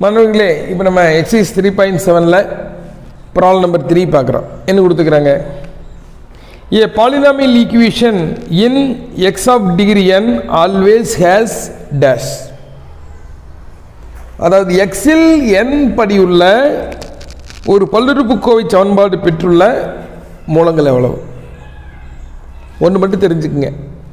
மாணவர்களே, இப்போ நம்ம எக்ஸைஸ் 3.7ல் ப்ராப்ளம் நம்பர் 3 பார்க்குறோம். என்ன கொடுத்துக்கிறாங்க? A polynomial equation in x of degree n always has dash. அதாவது எக்ஸில் n படியுள்ள ஒரு பல்லுறுப்புக்கோவை சமன்பாடு பெற்றுள்ள மூலங்கள் எவ்வளவு? ஒன்று மட்டும் தெரிஞ்சுக்குங்க.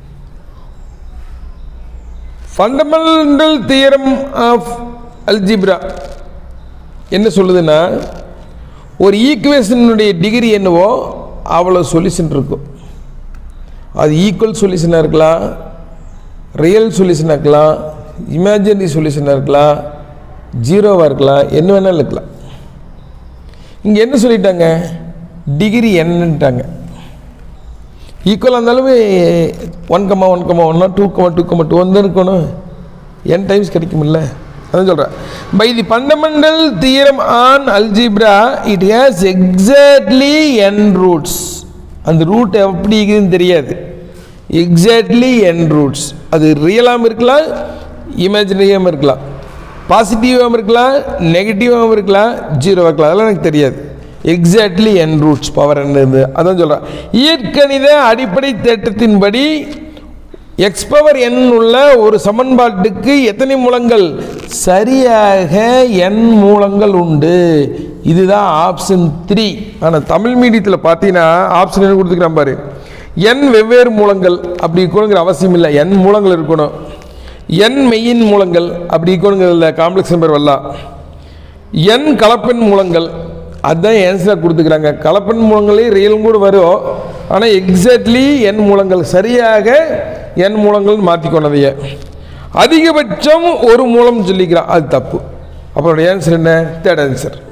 ஃபண்டமெண்டல் தியரம் ஆஃப் அல்ஜிப்ரா என்ன சொல்லுதுன்னா, ஒரு ஈக்குவேஷனுடைய டிகிரி என்னவோ அவ்வளோ சொல்யூஷன் இருக்கும். அது ஈக்குவல் சொல்யூஷனாக இருக்கலாம், ரியல் சொல்யூஷனாக இருக்கலாம், இமேஜினரி சொல்யூஷனாக இருக்கலாம், ஜீரோவாக இருக்கலாம், என்ன வேணாலும் இருக்கலாம். இங்கே என்ன சொல்லிட்டாங்க? டிகிரி என்னன்ட்டாங்க. ஈக்குவலாக இருந்தாலும் 1,1,1 2,2,2 வந்து இருக்கணும், n டைம்ஸ் கிடைக்குமில்ல. அதான் சொல்கிறேன். By the fundamental theorem on algebra it has exactly n roots. அந்த ரூட் எப்படி இருக்குதுன்னு தெரியாது. Exactly n roots. அது ரியலாகவும் இருக்கலாம், இமேஜினரியாகவும் இருக்கலாம், பாசிட்டிவாகவும் இருக்கலாம், நெகட்டிவாகவும் இருக்கலாம், ஜீரோவாக இருக்கலாம். அதெல்லாம் எனக்கு தெரியாது. எக்ஸாக்ட்லி n ரூட்ஸ் பவர் என்னது அதான் சொல்கிறேன். இயற்கணித அடிப்படை தேற்றத்தின்படி x பவர் n உள்ள ஒரு சமன்பாட்டுக்கு எத்தனை மூலங்கள்? சரியாக n மூலங்கள் உண்டு. இதுதான் ஆப்ஷன் 3. ஆனால் தமிழ் மீடியத்தில் பார்த்தீங்கன்னா ஆப்ஷன் என்ன கொடுத்துக்கிறான் பாரு, n வெவ்வேறு மூலங்கள் அப்படி இருக்கணுங்கிற அவசியம் இல்லை. n மூலங்கள் இருக்கணும். n மெயின் மூலங்கள் அப்படி இருக்கணுங்கிறதில்ல, காம்ப்ளெக்ஸ் நம்பர் வரலாம். n கலப்பெண் மூலங்கள் அதுதான் ஆன்சராக கொடுத்துக்கிறாங்க. கலப்பெண் மூலங்களே ரியலும் கூட வரும், ஆனால் எக்ஸாக்ட்லி n மூலங்கள் சரியாக n மூலங்கள் மாற்றிக்கொண்டதைய அதிகபட்சம் ஒரு மூலம் சொல்லிக்கிறான், அது தப்பு. அப்புறம் ஆன்சர் என்ன? Third answer.